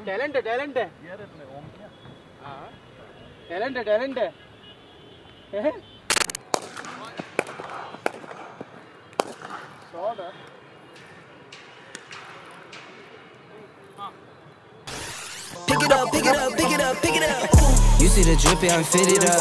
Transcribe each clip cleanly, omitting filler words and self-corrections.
Talent है talent है talent है टैलेंट है शॉट है Pick it up, pick it up, pick it up, pick it up. You see the drip, I'm fitted up.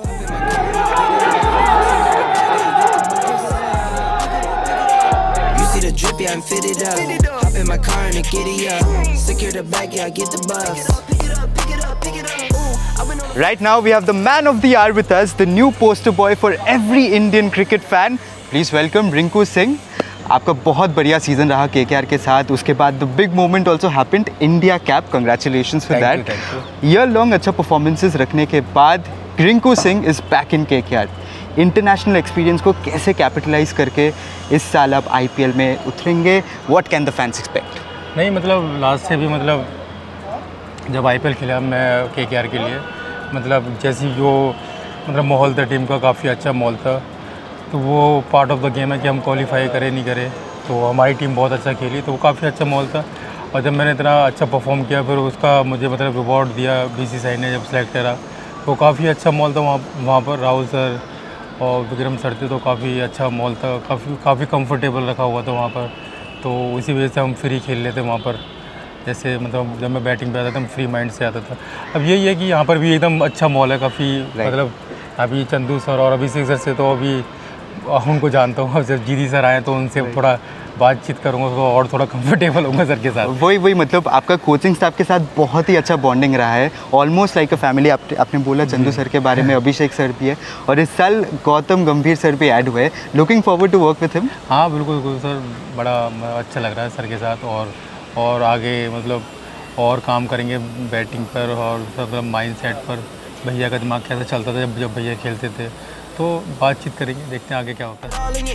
You see the drip, I'm fitted up. Hop in my car and giddy up. Secure the bag, yeah, I get the bus. Pick it up, pick it up, pick it up. Right now we have the man of the hour with us, the new poster boy for every Indian cricket fan. Please welcome Rinku Singh. आपका बहुत बढ़िया season रहा KKR के साथ. उसके बाद the big moment also happened, India cap. Congratulations for that. Year long अच्छा performances रखने के बाद Rinku Singh is back in KKR. International experience को कैसे कैपिटलाइज करके इस साल आप आईपीएल में उतरेंगे? What can the fans expect? नहीं मतलब लास्ट से भी मतलब जब आईपीएल खेला मैं केकेआर के लिए, मतलब जैसी जो मतलब माहौल था टीम का, काफ़ी अच्छा माहौल था. तो वो पार्ट ऑफ द गेम है कि हम क्वालिफाई करें नहीं करें. तो हमारी टीम बहुत अच्छा खेली, तो वो काफ़ी अच्छा माहौल था. और जब मैंने इतना अच्छा परफॉर्म किया फिर उसका मुझे मतलब रिवॉर्ड दिया बीसीसीआई ने जब सेलेक्ट करा. तो काफ़ी अच्छा माहौल था वहाँ पर. राहुल सर और विक्रम सर थे, तो काफ़ी अच्छा माहौल था. काफ़ी कंफर्टेबल रखा हुआ था वहाँ पर. तो उसी वजह से हम फ्री खेल लेते वहाँ पर. जैसे मतलब जब मैं बैटिंग पे आता था हम फ्री माइंड से आता था. अब यही है कि यहाँ पर भी एकदम अच्छा माहौल है काफ़ी. मतलब अभी चंदू सर और अभिषेक सर से तो अभी उनको जानता हूँ. जब जीदी सर आए तो उनसे थोड़ा बातचीत करूँगा तो और थोड़ा कंफर्टेबल होगा सर के साथ. वही मतलब आपका कोचिंग स्टाफ के साथ बहुत ही अच्छा बॉन्डिंग रहा है, ऑलमोस्ट लाइक अ फैमिली. आपने बोला चंदू सर के बारे में, अभिषेक सर भी है और इस साल गौतम गंभीर सर भी ऐड हुए. Looking forward to work with him. हाँ बिल्कुल सर, बड़ा अच्छा लग रहा है सर के साथ. और आगे मतलब और काम करेंगे बैटिंग पर और मतलब माइंड सेट पर. भैया का दिमाग कैसे चलता था जब भैया खेलते थे, तो बातचीत करेंगे, देखते हैं आगे क्या होता है.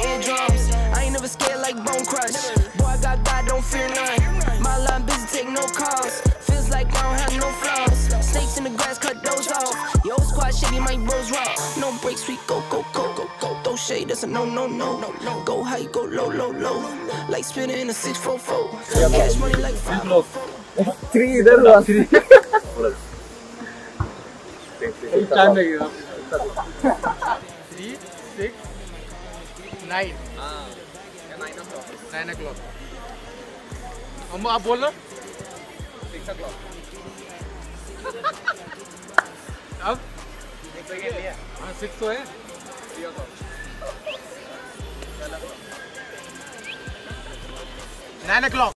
टाइम लगेगा 3, 6, 9 9 o'clock. आप बोल रहे 6 o'clock. अब 6 तो है 3 o'clock. 9 o'clock.